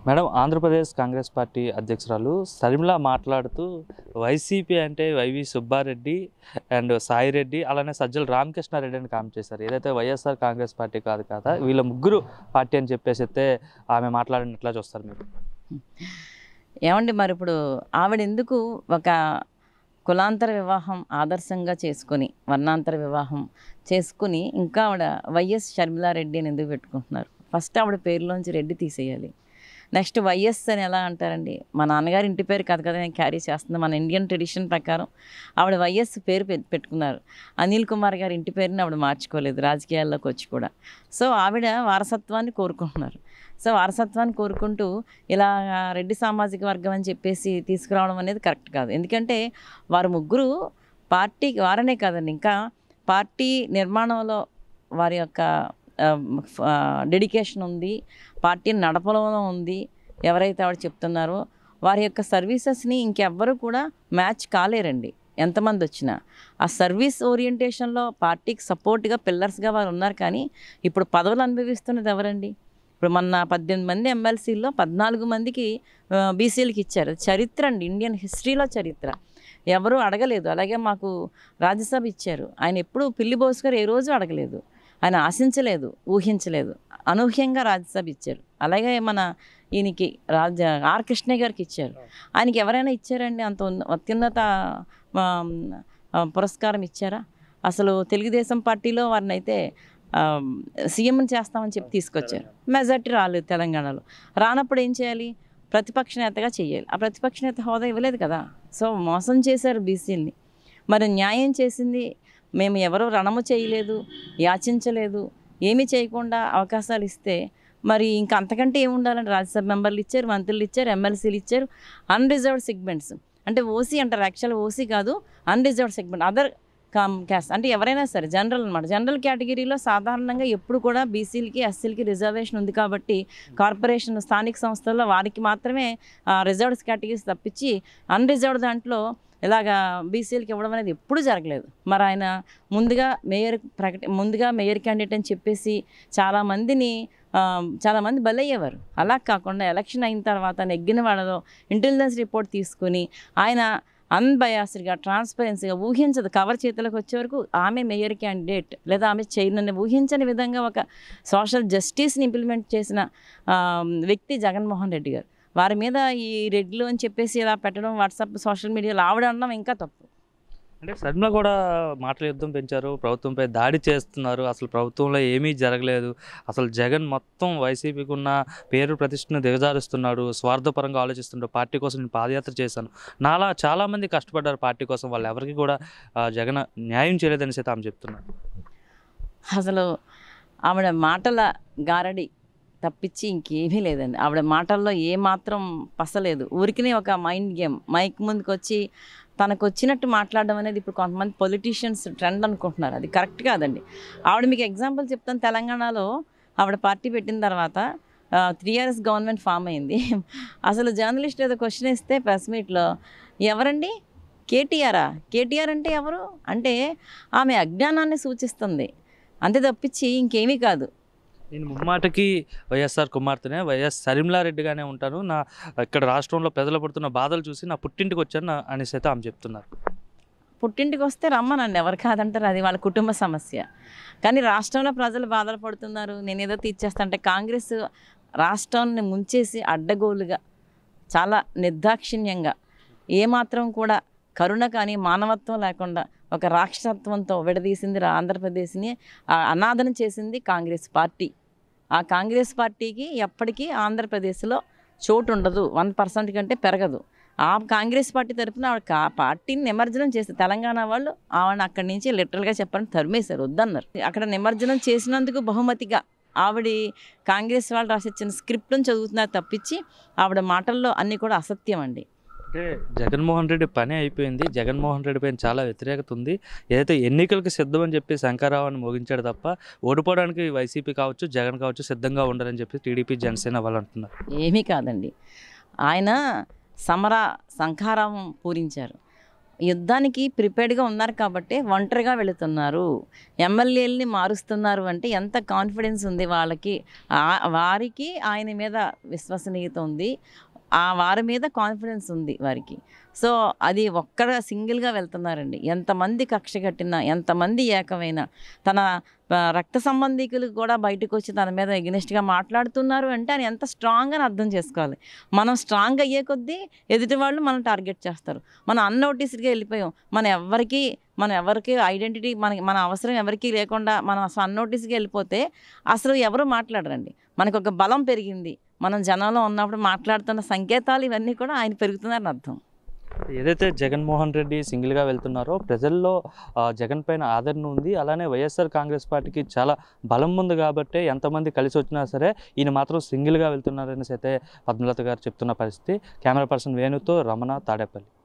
Madam, Andhra Pradesh Congress party అధ్యక్షురాలు షర్మిల మాట్లాడుతూ YCP అంటే వైవి సుబ్బారెడ్డి అండ్ సాయిరెడ్డి అలానే సజ్జల రామకృష్ణారెడ్డి అని కామెంట్ చేశారు. ఏదైతే వైఎస్ఆర్ కాంగ్రెస్ పార్టీ కాదు కదా వీళ్ళ ముగ్గురు పార్టీ అని చెప్పేసి అయితే ఆమె మాట్లాడినట్లా చూస్తారు మీరు. ఏమండి మరి ఇప్పుడు ఆవిడ ఎందుకు ఒక కులాంతర వివాహం ఆదర్శంగా చేసుకొని వర్ణాంతర వివాహం చేసుకుని ఇంకా ఆవిడ వైఎస్ షర్మిలారెడ్డి అని ఎందుకు పెట్టుకుంటున్నారు? ఫస్ట్ ఆవిడ పేరులోంచి రెడ్డి తీసేయాలి. నెక్స్ట్ వైఎస్ అని ఎలా అంటారండి? మా నాన్నగారి ఇంటి పేరు కథ కదా నేను క్యారీ చేస్తుంది. మన ఇండియన్ ట్రెడిషన్ ప్రకారం ఆవిడ వైఎస్ పేరు పెట్టుకున్నారు. అనిల్ కుమార్ గారి ఇంటి పేరుని ఆవిడ మార్చుకోలేదు రాజకీయాల్లోకి వచ్చి కూడా. సో ఆవిడ వారసత్వాన్ని కోరుకుంటున్నారు. సో వారసత్వాన్ని కోరుకుంటూ ఇలా రెడ్డి సామాజిక వర్గం అని చెప్పేసి తీసుకురావడం అనేది కరెక్ట్ కాదు. ఎందుకంటే వారు ముగ్గురు పార్టీకి వారనే కాదండి, ఇంకా పార్టీ నిర్మాణంలో వారి యొక్క డెడికేషన్ ఉంది, పార్టీని నడపడంలో ఉంది. ఎవరైతే ఆవిడ చెప్తున్నారో వారి యొక్క సర్వీసెస్ని ఇంకెవ్వరూ కూడా మ్యాచ్ కాలేరండి ఎంతమంది వచ్చినా. ఆ సర్వీస్ ఓరియంటేషన్లో పార్టీకి సపోర్ట్గా పిల్లర్స్గా వారు ఉన్నారు. కానీ ఇప్పుడు పదవులు అనుభవిస్తున్నది ఎవరండి? ఇప్పుడు మొన్న 18 మంది ఎమ్మెల్సీల్లో 14 మందికి బీసీలకి ఇచ్చారు. చరిత్ర అండి, ఇండియన్ హిస్టరీలో చరిత్ర. ఎవరూ అడగలేదు. అలాగే మాకు రాజ్యసభ ఇచ్చారు. ఆయన ఎప్పుడు పిల్లి బోస్ గారు ఏ రోజు అడగలేదు, ఆయన ఆశించలేదు, ఊహించలేదు. అనూహ్యంగా రాజ్యసభ ఇచ్చారు. అలాగే మన ఈయనకి ఆర్ కృష్ణయ్య గారికి ఇచ్చారు. ఆయనకి ఎవరైనా ఇచ్చారండి అంత అత్యున్నత పురస్కారం ఇచ్చారా? అసలు తెలుగుదేశం పార్టీలో వారిని అయితే సీఎంని చేస్తామని చెప్పి తీసుకొచ్చారు. మెజార్టీ రాలేదు తెలంగాణలో. రానప్పుడు ఏం చేయాలి? ప్రతిపక్ష నేతగా చేయాలి. ఆ ప్రతిపక్ష నేత హోదా ఇవ్వలేదు కదా. సో మోసం చేశారు బీసీలని. మరి న్యాయం చేసింది మేము ఎవరో రణము చేయలేదు, యాచించలేదు, ఏమీ చేయకుండా అవకాశాలు ఇస్తే మరి ఇంకా అంతకంటే ఏముండాలంటే రాజ్యసభ మెంబర్లు ఇచ్చారు, మంత్రులు ఇచ్చారు, ఎమ్మెల్సీలు ఇచ్చారు. అన్రిజర్వ్డ్ సెగ్మెంట్స్ అంటే ఓసీ అంటారు, యాక్చువల్ ఓసీ కాదు, అన్రిజర్వ్డ్ సెగ్మెంట్, అదర్ క్యాస్ట్ అంటే ఎవరైనా సరే జనరల్ అనమాట. జనరల్ కేటగిరీలో సాధారణంగా ఎప్పుడు కూడా బీసీలకి ఎస్సీలకి రిజర్వేషన్ ఉంది కాబట్టి కార్పొరేషన్ స్థానిక సంస్థల్లో వారికి మాత్రమే రిజర్వ్డ్ కేటగిరీస్ తప్పించి అన్రిజర్వ్డ్ దాంట్లో ఇలాగా బీసీలకి ఇవ్వడం అనేది ఎప్పుడు జరగలేదు. మరి ఆయన ముందుగా మేయర్ క్యాండిడేట్ అని చెప్పేసి చాలామంది బలయ్యేవారు. అలా కాకుండా ఎలక్షన్ అయిన తర్వాత నెగ్గిన వాళ్ళలో ఇంటెలిజెన్స్ రిపోర్ట్ తీసుకుని ఆయన అన్బయాస్డ్గా ట్రాన్స్పరెన్సీగా ఊహించదు, కవర్ చేతులకు వచ్చే వరకు ఆమె మేయర్ క్యాండిడేట్ లేదా ఆమె చేయనని ఊహించని విధంగా ఒక సోషల్ జస్టిస్ని ఇంప్లిమెంట్ చేసిన వ్యక్తి జగన్మోహన్ రెడ్డి గారు. వారి మీద ఈ రెడ్లు అని చెప్పేసి ఇలా పెట్టడం వాట్సాప్ సోషల్ మీడియాలో ఆవిడ అనడం ఇంకా తప్పు. అంటే షర్మిల కూడా మాటల యుద్ధం పెంచారు, ప్రభుత్వంపై దాడి చేస్తున్నారు, అసలు ప్రభుత్వంలో ఏమీ జరగలేదు, అసలు జగన్ మొత్తం వైసీపీకి ఉన్న పేరు ప్రతిష్టను దిగజారుస్తున్నాడు, స్వార్థపరంగా ఆలోచిస్తున్నాడు, పార్టీ కోసం నేను పాదయాత్ర చేశాను, నాలా చాలామంది కష్టపడ్డారు పార్టీ కోసం, వాళ్ళు ఎవరికి కూడా జగన్ న్యాయం చేయలేదని అయితే ఆమె చెప్తున్నారు. అసలు ఆవిడ మాటల గారడి తప్పించి ఇంకేమీ లేదండి. ఆవిడ మాటల్లో ఏమాత్రం పసలేదు. ఊరికినే ఒక మైండ్ గేమ్, మైక్ ముందుకు వచ్చి తనకు వచ్చినట్టు మాట్లాడడం అనేది ఇప్పుడు కొంతమంది పొలిటీషియన్స్ ట్రెండ్ అనుకుంటున్నారు. అది కరెక్ట్ కాదండి. ఆవిడ మీకు ఎగ్జాంపుల్ చెప్తాను. తెలంగాణలో ఆవిడ పార్టీ పెట్టిన తర్వాత 3 years గవర్నమెంట్ ఫామ్ అయింది. అసలు జర్నలిస్ట్ ఏదో క్వశ్చన్ ఇస్తే ప్రెస్ మీట్లో ఎవరండి కేటీఆర్ అంటే ఎవరు అంటే ఆమె అజ్ఞానాన్ని సూచిస్తుంది, అంతే తప్పించి ఇంకేమీ కాదు. నేను ముమ్మాటకి వైఎస్ఆర్ కుమార్తెనే, వైఎస్ షర్మిలారెడ్డిగానే ఉంటాను, నా ఇక్కడ రాష్ట్రంలో ప్రజలు పడుతున్న బాధలు చూసి నా పుట్టింటికి వచ్చాను అనేసి అయితే ఆమె చెప్తున్నారు. పుట్టింటికి వస్తే రమ్మనండి, ఎవరు కాదంటారు, అది వాళ్ళ కుటుంబ సమస్య. కానీ రాష్ట్రంలో ప్రజలు బాధలు పడుతున్నారు, నేను ఏదో తీర్చేస్తా అంటే కాంగ్రెస్ రాష్ట్రాన్ని ముంచేసి అడ్డగోలుగా చాలా నిర్దాక్షిణ్యంగా ఏమాత్రం కూడా కరుణ కానీ మానవత్వం లేకుండా ఒక రాక్షసత్వంతో విడదీసింది ఆంధ్రప్రదేశ్ని, అనాథన చేసింది కాంగ్రెస్ పార్టీ. ఆ కాంగ్రెస్ పార్టీకి ఎప్పటికీ ఆంధ్రప్రదేశ్లో చోటు ఉండదు, 1% కంటే పెరగదు. ఆ కాంగ్రెస్ పార్టీ తరఫున ఆవిడ పార్టీని నిమజ్జనం చేస్తారు. తెలంగాణ వాళ్ళు ఆవిడని అక్కడి నుంచి లిటరల్గా చెప్పాలని తరిమేశారు, వద్దన్నారు. అక్కడ నిమజ్జనం చేసినందుకు బహుమతిగా ఆవిడ కాంగ్రెస్ వాళ్ళు రాసిచ్చిన స్క్రిప్ట్ను చదువుతున్నారు తప్పించి ఆవిడ మాటల్లో అన్నీ కూడా అసత్యం అండి. అంటే జగన్మోహన్ రెడ్డి పని అయిపోయింది, జగన్మోహన్ రెడ్డి పైన చాలా వ్యతిరేకత ఉంది, ఏదైతే ఎన్నికలకు సిద్ధం అని చెప్పి శంకర్రావుని మోగించాడు తప్ప ఓడిపోవడానికి వైసీపీ కావచ్చు జగన్ కావచ్చు సిద్ధంగా ఉండాలని చెప్పి టీడీపీ జనసేన వాళ్ళు అంటున్నారు. ఏమీ కాదండి, ఆయన సంఖారావం పూరించారు. యుద్ధానికి ప్రిపేర్డ్గా ఉన్నారు కాబట్టి ఒంటరిగా వెళుతున్నారు. ఎమ్మెల్యేలని మారుస్తున్నారు అంటే ఎంత కాన్ఫిడెన్స్ ఉంది వాళ్ళకి. వారికి ఆయన మీద విశ్వసనీయత ఉంది. వారి మీద కాన్ఫిడెన్స్ ఉంది వారికి. సో అది ఒక్కడ సింగిల్గా వెళ్తున్నారండి. ఎంతమంది కక్ష కట్టినా, ఎంతమంది ఏకమైనా, తన రక్త సంబంధికులు కూడా బయటకు వచ్చి తన మీద ఎగ్నెస్ట్గా మాట్లాడుతున్నారు అంటే ఆయన ఎంత స్ట్రాంగ్ అని అర్థం చేసుకోవాలి. మనం స్ట్రాంగ్ అయ్యే కొద్దీ ఎదుటి వాళ్ళు మనం టార్గెట్ చేస్తారు. మనం అన్నోటీస్డ్గా వెళ్ళిపోయాం. మనం ఎవరికి ఐడెంటిటీ మన అవసరం ఎవరికీ లేకుండా మనం అసలు అన్నోటీస్గా వెళ్ళిపోతే అసలు ఎవరు మాట్లాడరండి. మనకు ఒక బలం పెరిగింది. మనం జనంలో ఉన్నప్పుడు మాట్లాడుతున్న సంకేతాలు ఇవన్నీ కూడా ఆయన పెరుగుతున్నారని అర్థం. ఏదైతే జగన్మోహన్ రెడ్డి సింగిల్గా వెళ్తున్నారో ప్రజల్లో జగన్ పైన ఆదరణ ఉంది. అలానే వైఎస్ఆర్ కాంగ్రెస్ పార్టీకి చాలా బలం ఉంది కాబట్టి ఎంతమంది కలిసి వచ్చినా సరే ఈయన మాత్రం సింగిల్గా వెళ్తున్నారనేసి అయితే పద్మలత గారు చెప్తున్న పరిస్థితి. కెమెరా పర్సన్ వేణుతో రమణ, తాడేపల్లి.